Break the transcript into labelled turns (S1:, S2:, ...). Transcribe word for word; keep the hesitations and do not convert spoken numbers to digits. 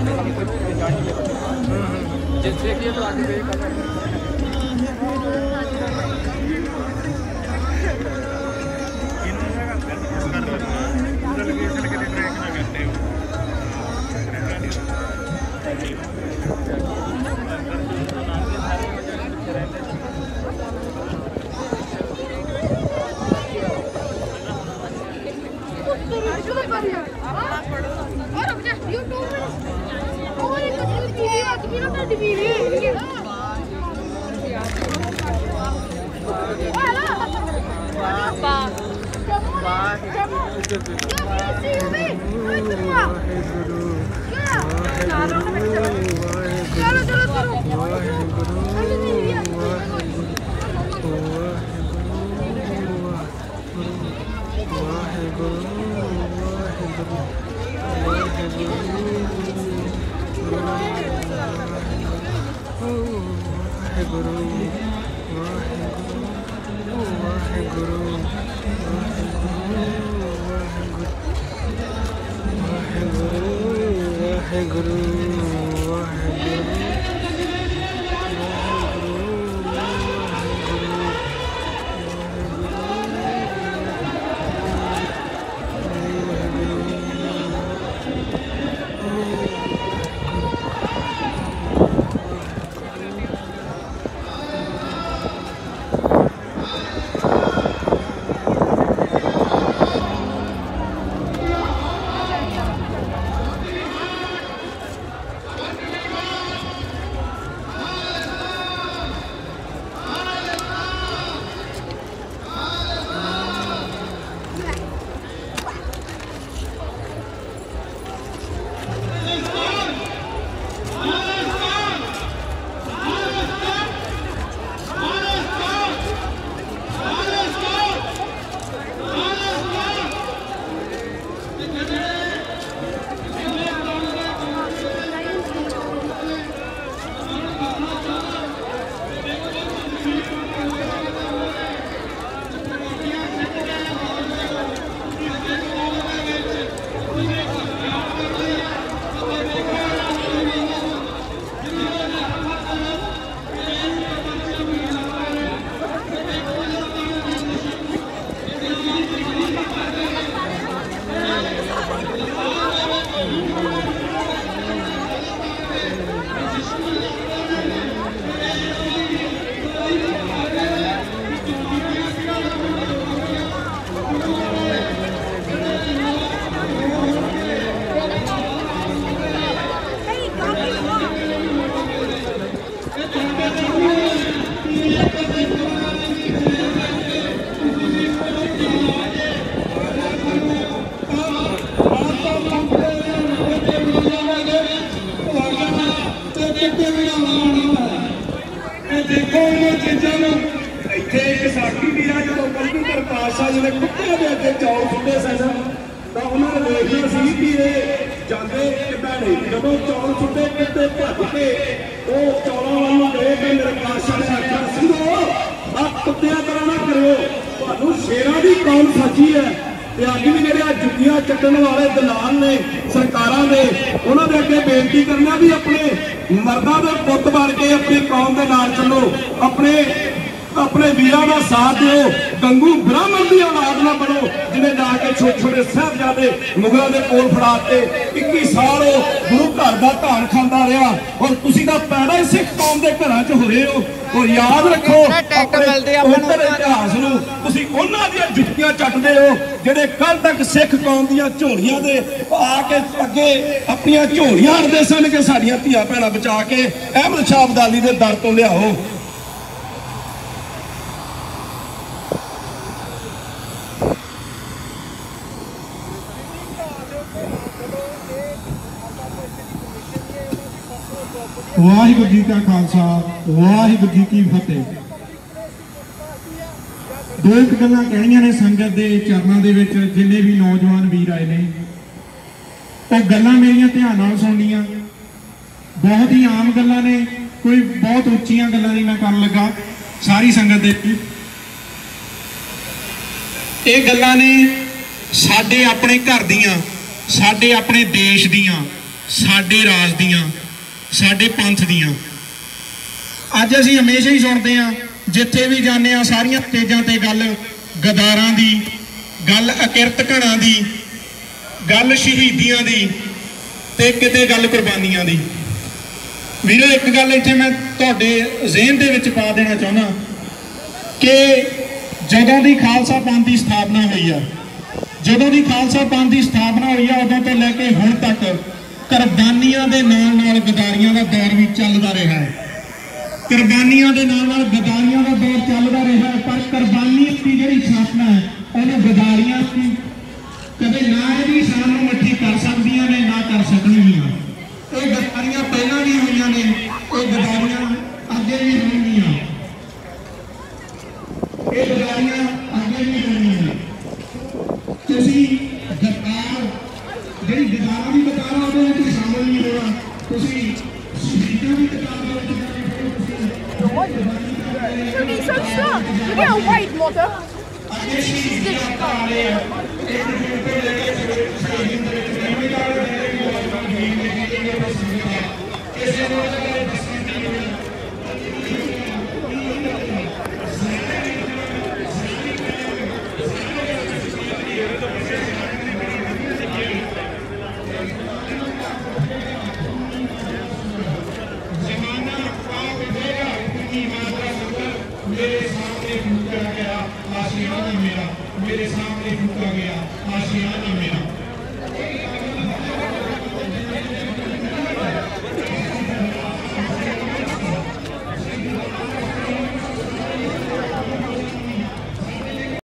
S1: मुगलों के कोल फड़ा के इक्की साल गुरु घर का धान खाता रहा और तुसी तां पैदा ही सिख कौम के घरां च होए हो। और याद रखो इतिहास नूं तुसी उन्हां दीआं जुत्तियां चटदे हो जिहड़े कल तक सिख कौम दीआं झोलियां दे आके अगे अपनियां झोलियां अड़दे सन कि साडियां धीआं भैणां बचा के अहमद शाह अब्दाली दे दर तों लिआओ।
S2: वाहिगुरू जी का खालसा वाहिगुरू जी की फतेह। दो एक गल्लां कहणियां ने संगत के चरणों के विच जिन्ने भी नौजवान वीर आए ने वो गल्लां मेरियां ध्यान नाल सुणनियां। बहुत ही आम गल्लां ने, कोई बहुत उच्चियां गल्लां नहीं मैं करन लगा सारी संगत दे। ये गल्लां ने साडे अपने घर दियां, साडे अपने देश दियां, साडे राज दियां, साडे पंथ दियां। अज असीं हमेशा ही सुनते हैं, जिथे भी जाने सारिया स्टेजां ते गल गदारां दी, गल अकिरत घणां दी, गल शहीदियां दी ते किते गल कुर्बानियां दी। वीरो एक गल इत्थे मैं तुहाडे ज़हन दे विच पा देना चाहुंदा कि जदों दी खालसा पंथ की स्थापना हुई है, जदों दी खालसा पंथ की स्थापना हुई है, उदों तो लैके हुण तक कुर्बानियां दे नाल नाल गदारियां दा दौर भी चलदा रहा है। कुर्बानियां दे नाल नाल गदारियां दा दौर चलदा रहा है, पर कुर्बानी की जिहड़ी स्थापना है उहनूं गदारियां की कदे ना इहदी शान नूं मट्ठी कर सकदियां ने ना कर सकणगीआं। ਇਹ ਗਦਾਰੀਆਂ ਪਹਿਲਾਂ ਵੀ ਹੋਈਆਂ ਨੇ, ਇਹ ਗਦਾਰੀਆਂ ਅੱਗੇ ਵੀ ਹੋਣਗੀਆਂ, ਇਹ ਗਦਾਰੀਆਂ ਅੱਗੇ ਵੀ ਹੋਣਗੀਆਂ। ਤੁਸੀਂ ਗਦਾਰ ਜਿਹੜੀ ਗਦਾਰਾਂ ਦੀ ਕਤਾਰ ਆ ਉਹਦੇ ਵਿੱਚ ਸ਼ਾਮਲ ਨਹੀਂ ਹੋਣਾ, ਤੁਸੀਂ ਸ਼ਹੀਦਾਂ ਦੀ ਕਤਾਰ ਦੇ ਵਿੱਚ
S3: shooting so slow. You get a white motor.
S2: ਅੱਗੇ ਸ਼ਹੀਦਾਂ ਆ ਰਹੇ ਆ। ਇੱਕ ਮਿੰਟ ਤੋਂ ਲੈ ਕੇ ਸ਼ਹੀਦਾਂ ਦੇ ਵਿੱਚ ਨਹੀਂ ਜਾ ਰਹੇ मेरे सामने फूका गया आशियाना मेरा, मेरे सामने फूका गया आशियाना मेरा।